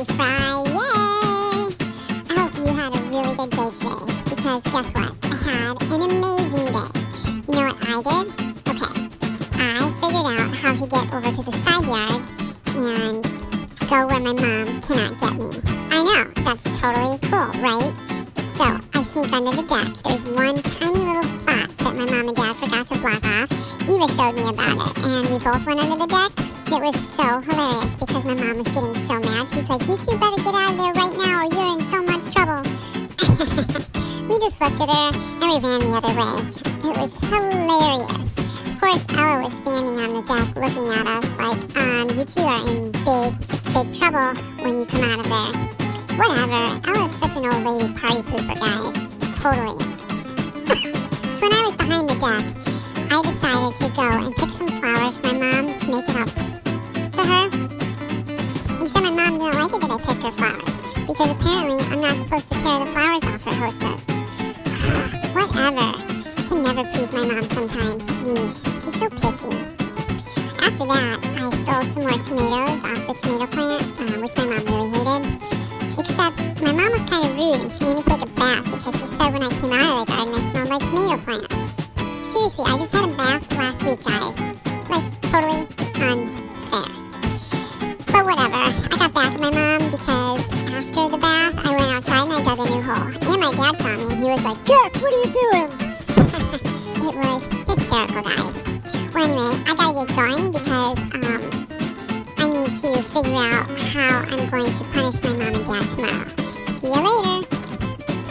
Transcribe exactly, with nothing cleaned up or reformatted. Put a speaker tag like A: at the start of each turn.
A: Happy Friday! I hope you had a really good day today, because guess what? I had an amazing day. You know what I did? Okay, I figured out how to get over to the side yard and go where my mom cannot get me. I know, that's totally cool, right? So, I sneak under the deck. There's one tiny little spot that my mom and dad forgot to block off. Eva showed me about it, and we both went under the deck. It was so hilarious because my mom was getting so mad. She's like, you two better get out of there right now or you're in so much trouble. We just looked at her and we ran the other way. It was hilarious. Of course, Ella was standing on the deck looking at us like, um, you two are in big, big trouble when you come out of there. Whatever, Ella's such an old lady party pooper, guys. Totally. So when I was behind the deck, I decided to go and pick some flowers for my mom to make it up to her. Except my mom didn't like it that I picked her flowers, because apparently I'm not supposed to tear the flowers off her hostess. Whatever. I can never please my mom sometimes. Jeez, she's so picky. After that, I stole some more tomatoes off the tomato plant, uh, which my mom really hated. Except my mom was kind of rude and she made me take a bath because she said when I came out of the garden I smelled like tomato plants. Seriously, I just had a bath last week, guys. Like, totally unfair. But whatever, I got back at my mom because after the bath, I went outside and I dug a new hole. And my dad saw me and he was like, Jack, what are you doing? It was hysterical, guys. Well, anyway, I gotta get going because um, I need to figure out how I'm going to punish my mom and dad tomorrow. See you later.